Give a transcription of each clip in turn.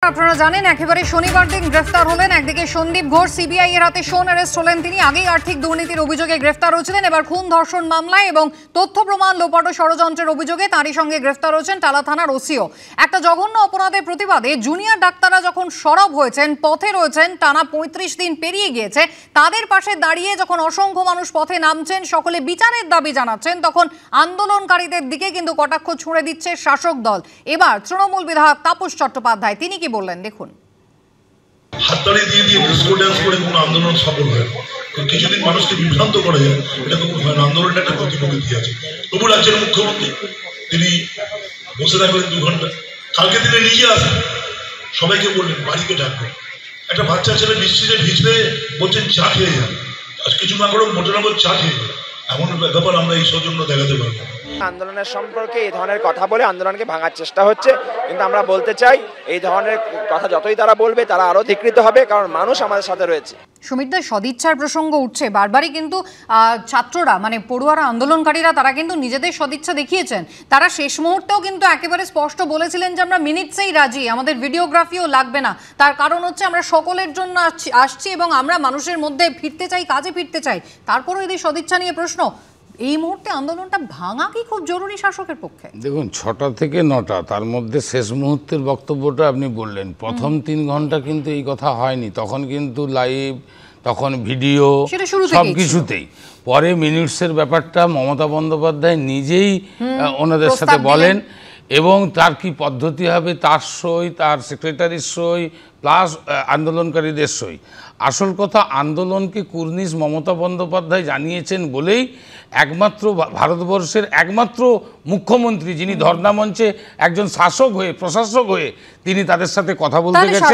আপনারা জানেন একেবারে শনিবার দিন গ্রেফতার হলেন একদিকে সন্দীপ ঘোষ, সিবিআই এর হাতে শোন অ্যারেস্ট হলেন তিনি। আগেই আর্থিক দুর্নীতির অভিযোগে গ্রেফতার হয়েছিলেন, এবার খুন ধর্ষণ মামলায় এবং তথ্য প্রমাণ লোপাট ও ষড়যন্ত্রের অভিযোগে তারই সঙ্গে গ্রেফতার হয়েছেন টালা থানার ওসিও। একটা জঘন্য অপরাধের প্রতিবাদে জুনিয়র ডাক্তাররা যখন সরব হয়েছেন, পথে রয়েছেন, টানা ৩৫ দিন পেরিয়ে গিয়েছে, তাদের পাশে দাঁড়িয়ে যখন অসংখ্য মানুষ পথে নামছেন, সকলে বিচারের দাবি জানাচ্ছেন, তখন আন্দোলনকারীদের দিকে কিন্তু কটাক্ষ ছুঁড়ে দিচ্ছে শাসক দল। এবার তৃণমূল বিধায়ক তাপস চট্টোপাধ্যায় তিনি কি বললেন দেখুন। হাততালি দিয়ে দিয়ে ডিসকো ড্যান্স করে কোনো আন্দোলন সফল হয়, কিছুদিন মানুষকে বিভ্রান্ত করা যায়, এটা কোনো হয় না। আন্দোলনটা একটা গতি প্রকৃতি আছে। তবু রাজ্যের মুখ্যমন্ত্রী তিনি বসে থাকবেন 2 ঘন্টা, কালকে তিনি নিজে আসেন, সবাইকে বললেন বাড়িকে ডাকবেন। একটা বাচ্চা ছেলে বৃষ্টিতে ভিজলে বলছেন চা খেয়ে যান, আজ কিছু না করে মোটামুটি চা খেয়ে যান, এমন ব্যাপার আমরা এই সৌজন্য দেখাতে পারবো। আন্দোলনের সম্পর্কে এই ধরনের কথা বলে আন্দোলনকে ভাঙার চেষ্টা হচ্ছে, কিন্তু আমরা বলতে চাই এই ধরনের কথা যতই তারা বলবে তারা আরো ধিকৃত হবে, কারণ মানুষ আমাদের সাথে রয়েছে। সুমিতদা, সদিচ্ছার প্রসঙ্গ উঠছে বারবারই, কিন্তু ছাত্ররা মানে পড়ুয়ারা, আন্দোলনকারীরা তারা কিন্তু নিজেদের সদিচ্ছা দেখিয়েছেন। তারা শেষ মুহূর্তেও কিন্তু একেবারে স্পষ্ট বলেছিলেন যে আমরা মিনিটসেই রাজি, আমাদের ভিডিওগ্রাফিও লাগবে না। তার কারণ হচ্ছে আমরা সকলের জন্য আসছি এবং আমরা মানুষের মধ্যে ফিরতে চাই, কাজে ফিরতে চাই। তারপরও এদের সদিচ্ছা নিয়ে প্রশ্ন, এই মুহূর্তে আন্দোলনটা ভাঙা কি খুব জরুরি শাসকের পক্ষে? দেখুন, 6টা থেকে 9টা, তার মধ্যে শেষ মুহূর্তের বক্তব্যটা আপনি বললেন। প্রথম 3 ঘন্টা কিন্তু এই কথা হয়নি, তখন কিন্তু লাইভ, তখন ভিডিও, সব কিছুতেই। পরে মিনিটসের ব্যাপারটা মমতা বন্দ্যোপাধ্যায় নিজেই ওনাদের সাথে বলেন, এবং তার কি পদ্ধতি হবে, তার সই, তার সেক্রেটারির সই, প্লাস আন্দোলনকারীদের সই। আসল কথা, আন্দোলনকে কুর্নিশ মমতা বন্দ্যোপাধ্যায় জানিয়েছেন বলেই একমাত্র ভারতবর্ষের একমাত্র মুখ্যমন্ত্রী যিনি ধর্ণা মঞ্চে একজন শাসক হয়ে, প্রশাসক হয়ে তিনি তাদের সাথে কথা বলতে গেছেন।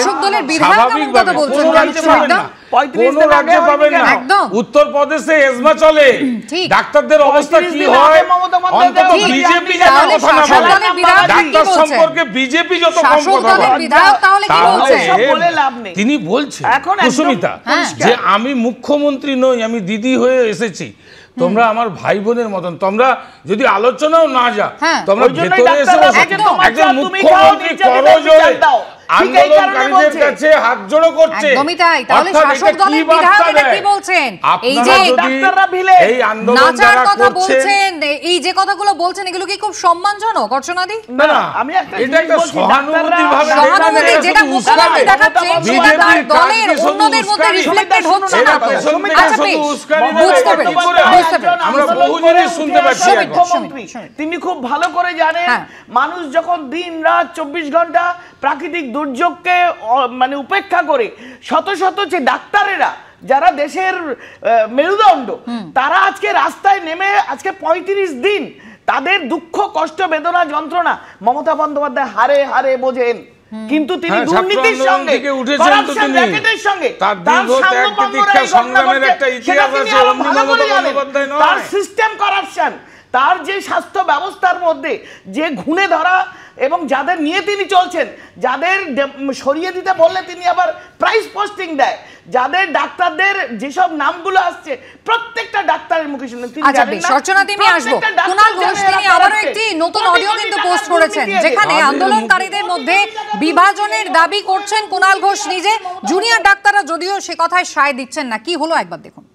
উত্তরপ্রদেশে এজমা চলে, ডাক্তারদের অবস্থা কি হয়, অন্তত বিজেপি যেন কথা না বলে, ডাক্তার সম্পর্কে বিজেপি যত কম কথা বলে, তাহলে তিনি বলছেন কুসুমিতা যে আমি মুখ্যমন্ত্রী নই, আমি দিদি হয়ে এসেছি, তোমরা আমার ভাই বোনের মতন, তোমরা যদি আলোচনাও না যা, তোমরা ভেতরে এসে একজন মুখ্যমন্ত্রী করজোড়ে আন্দোলনকারীদের কাছে হাত জোড়ো করছে। একদমই তাই। তাহলে শাসক দলের বিধায়করা কি বলছেন? এই যে ডাক্তাররা ভিলে এই আন্দোলন যারা করছেন, এই যে কথাগুলো বলছেন, এগুলো কি খুব সম্মানজনক অর্চনাদি? না না, আমি এটা একটা সহানুভূতি ভাবে যেটা মুখ্যমন্ত্রী দেখাচ্ছেন সেটা তার দলের অন্যদের মধ্যে রিফ্লেক্টেড হচ্ছে না। আচ্ছা বেশ, বুঝতে পেরেছি। আমরা বহু জিনিস শুনতে পাচ্ছি। তিনি খুব ভালো করে জানেন মানুষ যখন দিন রাত 24 ঘন্টা প্রাকৃতিক দুর্যোগকে মানে উপেক্ষা করে শত শত যে ডাক্তারেরা যারা দেশের মেরুদণ্ড, তারা আজকে রাস্তায় নেমে আজকে 35 দিন তাদের দুঃখ, কষ্ট, বেদনা, যন্ত্রণা মমতা বন্দ্যোপাধ্যায় হারে হারে বোঝেন, কিন্তু তিনি দুর্নীতির সঙ্গে, করাপশন র্যাকেটের সঙ্গে তার সিস্টেম করাপশন, তার যে স্বাস্থ্য ব্যবস্থার মধ্যে যে ঘুণে ধরা, এবং যাদের নিয়ে তিনি চলছেন, যাদের সরিয়ে দিতে বললে তিনি আবার প্রাইস পোস্টিং দেয়, যাদের ডাক্তারদের যেসব নামগুলো আসছে প্রত্যেকটা ডাক্তারের মুখে শুনলেন তিনি জানেন না। সরচনা তুমি আসবো। কুনাল ঘোষ তিনি আবারও একটি নতুন অডিও কিন্তু পোস্ট করেছেন, যেখানে আন্দোলনকারীদের মধ্যে বিভাজনের দাবি করছেন কুনাল ঘোষ নিজে। জুনিয়র ডাক্তাররা যদিও সে কথায় সায় দিচ্ছেন না। কি হলো একবার দেখুন।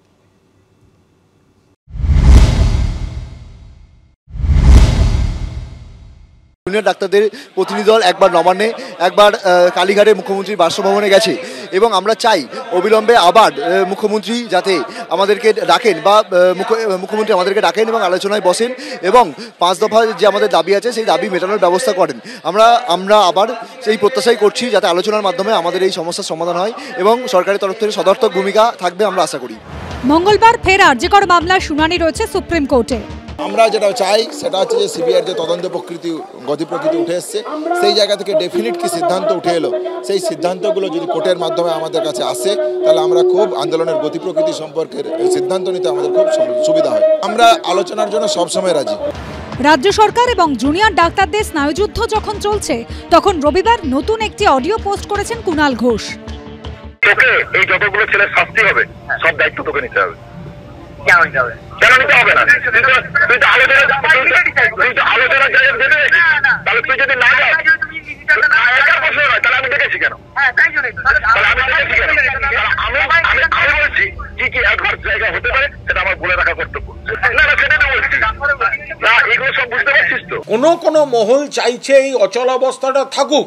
জুনিয়র ডাক্তারদের প্রতিনিধি দল একবার নবান্নে, একবার কালীঘাটে মুখ্যমন্ত্রীর বাসভবনে গেছে, এবং আমরা চাই অবিলম্বে আবার মুখ্যমন্ত্রী যাতে আমাদেরকে ডাকেন, বা মুখ্যমন্ত্রী আমাদেরকে ডাকেন এবং আলোচনায় বসেন, এবং 5 দফা যে আমাদের দাবি আছে সেই দাবি মেটানোর ব্যবস্থা করেন। আমরা আবার সেই প্রত্যাশাই করছি যাতে আলোচনার মাধ্যমে আমাদের এই সমস্যার সমাধান হয়, এবং সরকারের তরফ থেকে সদর্থক ভূমিকা থাকবে আমরা আশা করি। মঙ্গলবার ফের আরজিকর মামলার শুনানি রয়েছে সুপ্রিম কোর্টে। আমরা যেটা চাই সেটা হচ্ছে যে সিবিআইয়ের যে তদন্ত গতি প্রকৃতি উঠে এসছে, সেই জায়গা থেকে ডেফিনিট কি সিদ্ধান্ত উঠে এলো, সেই সিদ্ধান্তগুলো যদি কোর্টের মাধ্যমে আমাদের কাছে আসে, তাহলে আমরা খুব আন্দোলনের গতি প্রকৃতি সম্পর্কে সিদ্ধান্ত নিতে আমাদের খুব সুবিধা হয়। আমরা আলোচনার জন্য সবসময় রাজি। রাজ্য সরকার এবং জুনিয়র ডাক্তারদের স্নায়ুযুদ্ধ যখন চলছে, তখন রবিবার নতুন একটি অডিও পোস্ট করেছেন কুনাল ঘোষ। তোকে এই যতগুলো ছেলে শাস্তি হবে, সব দায়িত্ব তোকে নিতে হবে। কেন নিতে হবে? কেন নিতে হবে না? তুই তো আলোচনা জায়গা দেবে, তাহলে তুই যদি না যাস তাহলে আমি দেখেছি কেন? আমি বলছি কি কি অ্যাডভান্স জায়গা হতে পারে সেটা আমার বলে রাখা কর্তব্য। না না সেটা বলছি না, এগুলো সব বুঝতে পারছিস তো। কোনো মহল চাইছে এই অচলাবস্থাটা থাকুক,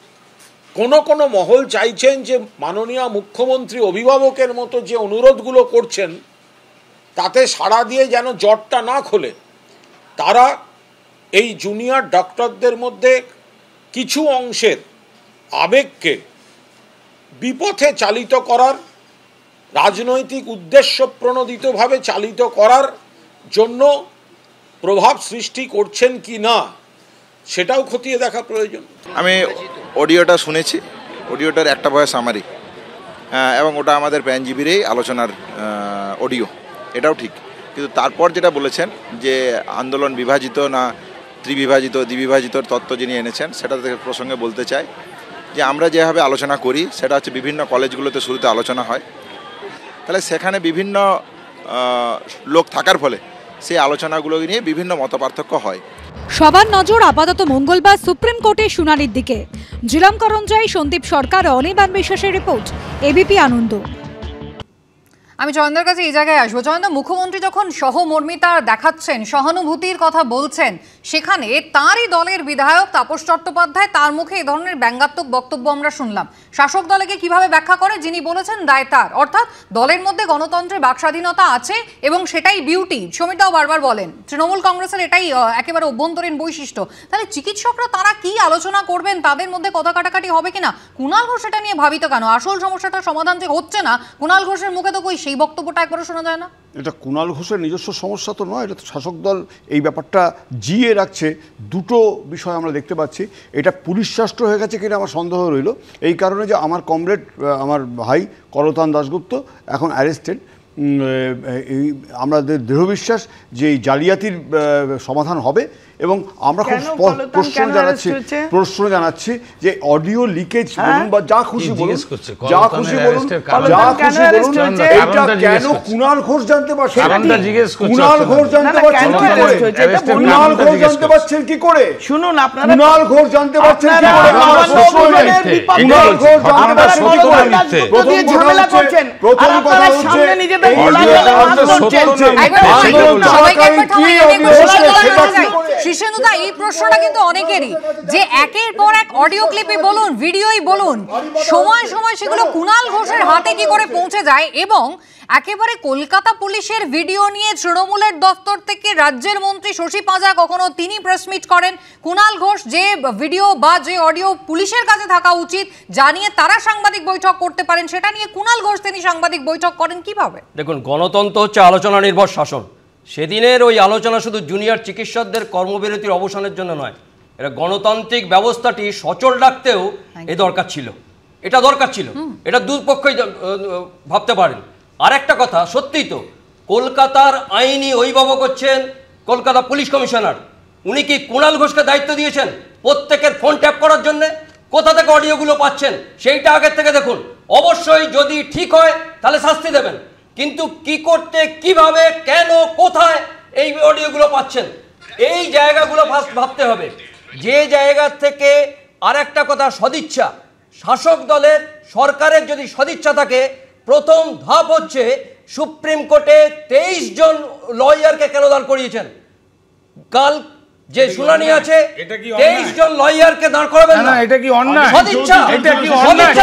কোনো মহল চাইছেন যে মাননীয় মুখ্যমন্ত্রী অভিভাবকের মতো যে অনুরোধগুলো করছেন তাতে সাড়া দিয়ে যেন জটটা না খোলে। তারা এই জুনিয়র ডক্টরদের মধ্যে কিছু অংশের আবেগকে বিপথে চালিত করার, রাজনৈতিক উদ্দেশ্য প্রণোদিতভাবে চালিত করার জন্য প্রভাব সৃষ্টি করছেন কি না সেটাও খতিয়ে দেখা প্রয়োজন। আমি অডিওটা শুনেছি, অডিওটার একটা ভয়েস আমারই, এবং ওটা আমাদের প্যানজিবিরই আলোচনার অডিও, এটাও ঠিক। কিন্তু তারপর যেটা বলেছেন যে আন্দোলন বিভাজিত না ত্রিবিভাজিত দ্বিবিভাজিতর তত্ত্ব যিনি এনেছেন, সেটা প্রসঙ্গে বলতে চাই যে আমরা যেভাবে আলোচনা করি সেটা হচ্ছে বিভিন্ন কলেজগুলোতে শুরুতে আলোচনা হয়, তাহলে সেখানে বিভিন্ন লোক থাকার ফলে সেই আলোচনাগুলো নিয়ে বিভিন্ন মতপার্থক্য হয়। সবার নজর আপাতত মঙ্গলবার সুপ্রিম কোর্টে শুনানির দিকে। জিলাম করঞ্জাই, সন্দীপ সরকার, অনির্বাণ বিশ্বাসের রিপোর্ট, এবিপি আনন্দ। আমি জয়ন্দার কাছে এই জায়গায় আসবো। জয়ন্দা, মুখ্যমন্ত্রী যখন সহমর্মিতা দেখাচ্ছেন, সহানুভূতির কথা বলছেন, সেখানে তারই দলের বিধায়ক তাপস চট্টোপাধ্যায়, তার মুখে এই ধরনের ব্যঙ্গাত্মক বক্তব্য আমরা শুনলাম। শাসক দলকে কিভাবে ব্যাখ্যা করে? যিনি বলেছেন দায় তার, অর্থাৎ দলের মধ্যে গণতন্ত্রের বাকস্বাধীনতা আছে এবং সেটাই বিউটি। সমীরদাও বারবার বলেন তৃণমূল কংগ্রেসের এটাই একেবারে অভ্যন্তরীণ বৈশিষ্ট্য। তাহলে চিকিৎসকরা তারা কি আলোচনা করবেন, তাদের মধ্যে কথা কাটাকাটি হবে কিনা? কুণাল ঘোষ এটা নিয়ে ভাবিত কেন? আসল সমস্যাটা সমাধান যে হচ্ছে না, কুণাল ঘোষের মুখে তো কই সেই বক্তব্যটা একবারও শোনা যায় না। এটা কুণাল ঘোষের নিজস্ব সমস্যা তো নয়, এটা তো শাসক দল এই ব্যাপারটা জিয়ে রাখছে। দুটো বিষয় আমরা দেখতে পাচ্ছি, এটা পুলিশ শাস্ত্র হয়ে গেছে কিনা আমার সন্দেহ রইল, এই কারণে যে আমার কমরেড, আমার ভাই করতান দাশগুপ্ত এখন অ্যারেস্টেড। আমাদের দৃঢ় বিশ্বাস যে এই জালিয়াতির সমাধান হবে এবং আমরা খুব প্রশ্ন জানাচ্ছি যে অডিও লিকেজ বলুন বা যা খুশি বলুন, যা খুশি বলুন, এটা কেন কুণাল ঘোষ জানতে পারছেন? কুণাল ঘোষ জানতে পারছেন কি করে? কুণাল ঘোষ জানতে পারছেন কি করে? শুনুন, আপনারা কুণাল ঘোষ জানতে পারছেন কি করে? কুণাল ঘোষ জানতে পারছেন কি করে? প্রথম কথা হচ্ছে শিশেনুদা, এই প্রশ্নটা কিন্তু অনেকেরই, যে একের পর এক অডিও ক্লিপই বলুন, ভিডিওই বলুন, সময় সময় সেগুলো কুণাল ঘোষের হাতে কি করে পৌঁছে যায়। এবং একেবারে কলকাতা পুলিশের ভিডিও নিয়ে তৃণমূলের দপ্তর থেকে রাজ্যের মন্ত্রী শশী পাঁজা কখনো তিনি প্রেস মিট করেন, কুণাল ঘোষ যে ভিডিও বা যে অডিও পুলিশের কাছে থাকা উচিত জানিয়ে তারা সাংবাদিক বৈঠক করতে পারেন, সেটা নিয়ে কুণাল ঘোষ তিনি সাংবাদিক বৈঠক করেন কিভাবে? দেখুন, গণতন্ত্র হচ্ছে আলোচনা নির্ভর শাসন। সেদিনের ওই আলোচনা শুধু জুনিয়র চিকিৎসকদের কর্মবিরতির অবসানের জন্য নয়, এটা গণতান্ত্রিক ব্যবস্থাটি সচল রাখতেও এ দরকার ছিল, এটা দরকার ছিল, এটা দুপক্ষই ভাবতে পারেন। আর একটা কথা, সত্যিই তো কলকাতার আইনি অভিভাবক হচ্ছেন কলকাতা পুলিশ কমিশনার। উনি কি কুণাল ঘোষকে দায়িত্ব দিয়েছেন প্রত্যেকের ফোন ট্যাপ করার জন্য? কোথা থেকে অডিওগুলো পাচ্ছেন সেইটা আগের থেকে দেখুন। অবশ্যই যদি ঠিক হয় তাহলে শাস্তি দেবেন, কিন্তু কি করতে, কিভাবে, কেন, কোথায় এই অডিওগুলো পাচ্ছেন, এই জায়গাগুলো ফার্স্ট ভাবতে হবে। যে জায়গা থেকে আর একটা কথা, সদিচ্ছা, শাসক দলের সরকারের যদি সদিচ্ছা থাকে, প্রথম ধাপ হচ্ছে সুপ্রিম কোর্টে 23 জন লয়ারকে কেন দাঁড় করিয়েছেন? কাল যে শুনানি আছে 23 জন লয়ারকে দাঁড় করাবেন না, এটা কি অন্যায়? সদিচ্ছা, এটা কি অন্যায়?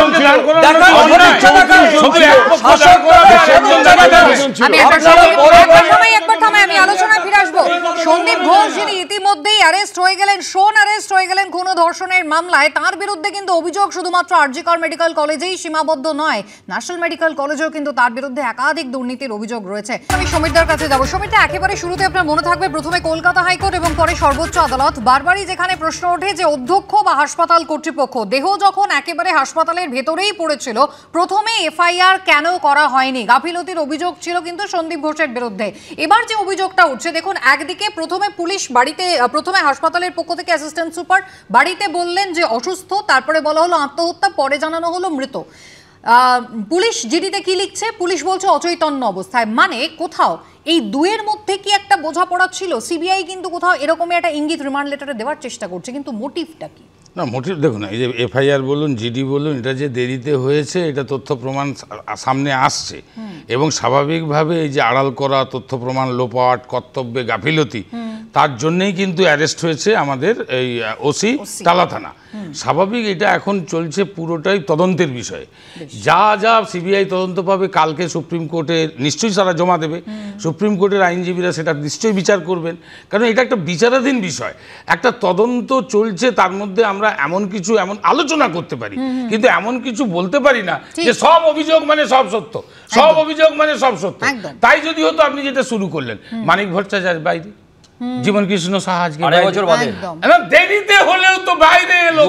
আমি আলোচনায় ফিরে আসবো। সন্দীপ ঘোষ যিনি ইতিমধ্যেই অ্যারেস্ট হয়ে গেলেন, অ্যারেস্ট হয়ে গেলেন খুন ও ধর্ষণের মামলায়, তার বিরুদ্ধে কিন্তু অভিযোগ শুধুমাত্র আরজি কর মেডিকেল কলেজেই সীমাবদ্ধ নয়, ন্যাশনাল মেডিকেল কলেজেও কিন্তু তার বিরুদ্ধে একাধিক দুর্নীতির অভিযোগ রয়েছে। আমি সমীরদার কাছে যাবো। সমীরদা, একেবারে শুরুতে আপনার মনে থাকবে প্রথমে কলকাতা হাইকোর্ট এবং পরে সর্বোচ্চ আদালত, বারবারই যেখানে প্রশ্ন ওঠে যে অধ্যক্ষ বা হাসপাতাল কর্তৃপক্ষ, দেহ যখন একেবারে হাসপাতালের ভেতরেই পড়েছিল, প্রথমে এফআইআর কেন করা হয়নি? গাফিলতির অভিযোগ ছিল কিন্তু সন্দীপ ঘোষের বিরুদ্ধে। এবার যে অভিযোগটা উঠছে, দেখুন, একদিকে প্রথমে পুলিশ বাড়িতে, প্রথমে হাসপাতালের পক্ষ থেকে অ্যাসিস্ট্যান্ট সুপার বাড়িতে বললেন যে অসুস্থ, তারপরে বলা হলো আত্মহত্যা, পরে জানানো হলো মৃত। পুলিশ জিডিতে কি লিখছে? পুলিশ বলছে অচৈতন্য অবস্থায়। মানে কোথাও এই দুয়ের মধ্যে কি একটা বোঝাপড়া ছিল? সিবিআই কিন্তু কোথাও এরকমই একটা ইঙ্গিত রিমান্ড লেটারে দেওয়ার চেষ্টা করছে, কিন্তু মোটিভটা কি? না মোটিভ দেখুন, এই যে এফআইআর বলুন, জিডি বলুন, এটা যে দেরিতে হয়েছে এটা তথ্য প্রমাণ সামনে আসছে, এবং স্বাভাবিকভাবে এই যে আড়াল করা, তথ্য প্রমাণ লোপাট, কর্তব্যে গাফিলতি, তার জন্যেই কিন্তু অ্যারেস্ট হয়েছে আমাদের এই ওসি টালা থানা। স্বাভাবিক, এটা এখন চলছে পুরোটাই তদন্তের বিষয়ে। যা যা সিবিআই তদন্ত পাবে কালকে সুপ্রিম কোর্টে নিশ্চয়ই তারা জমা দেবে, সুপ্রিম কোর্টের আইনজীবীরা সেটা নিশ্চয়ই বিচার করবেন, কারণ এটা একটা বিচারাধীন বিষয়, একটা তদন্ত চলছে, তার মধ্যে আমরা এমন কিছু এমন আলোচনা করতে পারি, কিন্তু এমন কিছু বলতে পারি না যে সব অভিযোগ মানে সব সত্য, সব অভিযোগ মানে সব সত্য। তাই যদি হতো, আপনি যেটা শুরু করলেন, মানিক ভট্টাচার্য বাইরে, জীবন কৃষ্ণ সাহা আজকে দেরিতে হলেও তো বাইরে এলো,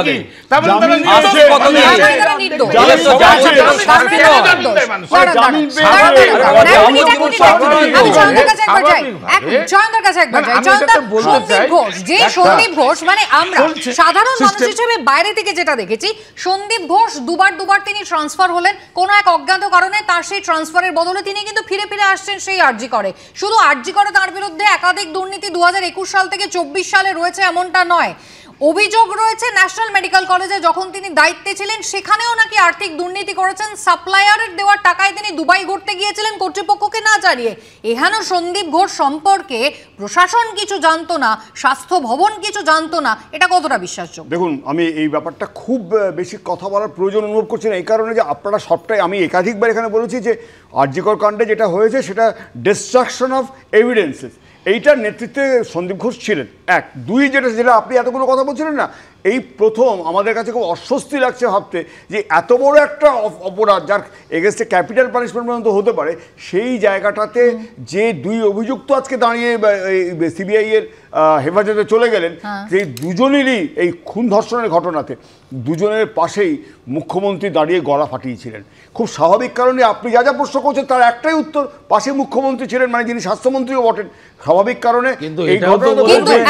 সন্দীপ ঘোষ মানে আমরা সাধারণ মানুষ হিসেবে বাইরে থেকে যেটা দেখেছি, সন্দীপ ঘোষ দুবার তিনি ট্রান্সফার হলেন কোন এক অজ্ঞাত কারণে, তার সেই ট্রান্সফারের বদলে তিনি কিন্তু ফিরে আসছেন সেই আরজি করে। শুধু আরজি করে তার বিরুদ্ধে একাধিক দুর্নীতি 2021 সাল থেকে 24 সালে রয়েছে এমনটা নয়, অভিযোগ রয়েছে ন্যাশনাল মেডিকেল কলেজে যখন তিনি দায়িত্বে ছিলেন সেখানেও নাকি আর্থিক দুর্নীতি করেছেন, সাপ্লায়ারের দেওয়ার টাকায় তিনি দুবাই ঘুরতে গিয়েছিলেন কর্তৃপক্ষকে না জানিয়ে। এখানে সন্দীপ ঘোষ সম্পর্কে প্রশাসন কিছু জানতো না, স্বাস্থ্য ভবন কিছু জানতো না, এটা কতটা বিশ্বাসযোগ্য? দেখুন, আমি এই ব্যাপারটা খুব বেশি কথা বলার প্রয়োজন অনুভব করছি না, এই কারণে যে আপনারা সবটাই, আমি একাধিকবার এখানে বলেছি যে আরজিকর কাণ্ডে যেটা হয়েছে সেটা ডিস্ট্রাকশন অফ এভিডেন্সেস, এইটার নেতৃত্বে সন্দীপ ঘোষ ছিলেন। এক, দুই, যেটা আপনি এতগুলো কথা বলছিলেন না, এই প্রথম আমাদের কাছে খুব অস্বস্তি লাগছে ভাবতে যে এত বড় একটা অপরাধ যার এগেনস্টে ক্যাপিটাল পানিশমেন্ট পর্যন্ত হতে পারে, সেই জায়গাটাতে যে দুই অভিযুক্ত আজকে দাঁড়িয়ে সিবিআই এর হেফাজতে চলে গেলেন, সেই দুজনেরই এই খুন ধর্ষণের ঘটনাতে দুজনের পাশেই মুখ্যমন্ত্রী দাঁড়িয়ে গলা ফাটিয়েছিলেন। খুব স্বাভাবিক কারণে আপনি যা যা প্রশ্ন করছেন তার একটাই উত্তর, পাশে মুখ্যমন্ত্রী ছিলেন, মানে যিনি স্বাস্থ্যমন্ত্রীও বটেন। স্বাভাবিক কারণে এই ঘটনা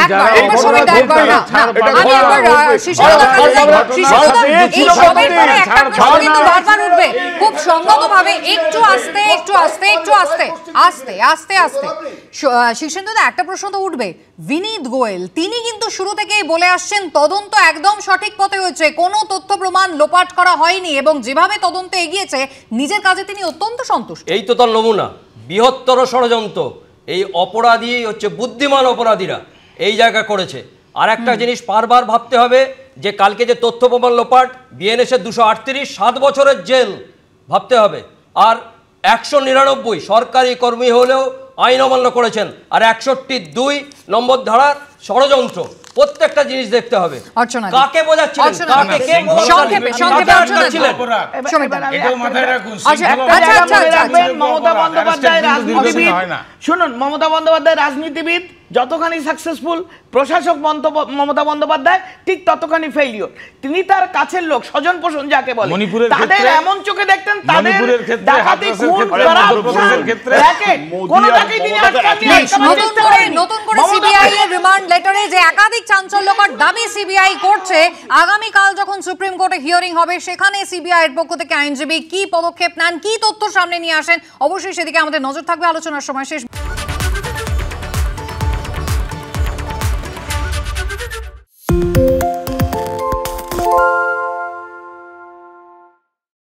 খুব সংগতভাবে একটু আস্তে শীর্ষেন্দু, একটা প্রশ্ন তো উঠবে। বিনীত গোয়েল তিনি কিন্তু শুরু থেকেই বলে আসছেন তদন্ত একদম সঠিক পথে হয়েছে, কোনো তথ্য প্রমাণ লোপাট করা হয়নি, এবং যেভাবে তদন্ত এগিয়েছে নিজের কাজে তিনি অত্যন্ত সন্তুষ্ট। এই তো তার নমুনা, বৃহত্তর ষড়যন্ত্র, এই অপরাধী হচ্ছে বুদ্ধিমান অপরাধীরা এই জায়গা করেছে। আর একটা জিনিস বারবার ভাবতে হবে যে কালকে যে তথ্য প্রমাণ লোপাট, বিএনএস 238 7 বছরের জেল ভাবতে হবে, আর 199 সরকারি কর্মী হলেও আইন অমান্য করেছেন, আর 61(2) নম্বর ধারার ষড়যন্ত্র, প্রত্যেকটা জিনিস দেখতে হবে। কাকে বোঝাচ্ছিলেন, কাকে কে মমতা বন্দ্যোপাধ্যায় রাজনীতিবিদ, শুনুন, মমতা বন্দ্যোপাধ্যায় রাজনীতিবিদ যতখানি সাকসেসফুল, প্রশাসক মমতা বন্দ্যোপাধ্যায় ঠিক ততখানি ফেইলিওর। তিনি তার কাছের লোক, স্বজন পোষণ যাকে বলে, তাদের এমন চোখে দেখতেন, তাদের ডাকাতি, খুন, কোনটাকেই তিনি নতুন করে সিবিআই এর রিমান্ড লেটারে যে একাধিক চাঞ্চল্যকর দাবি সিবিআই করছে, আগামীকাল যখন সুপ্রিম কোর্টে হিয়ারিং হবে সেখানে সিবিআই এর পক্ষ থেকে আইনজীবী কি পদক্ষেপ নেন, কি তথ্য সামনে নিয়ে আসেন, অবশ্যই সেদিকে আমাদের নজর থাকবে। আলোচনার সময় শেষ।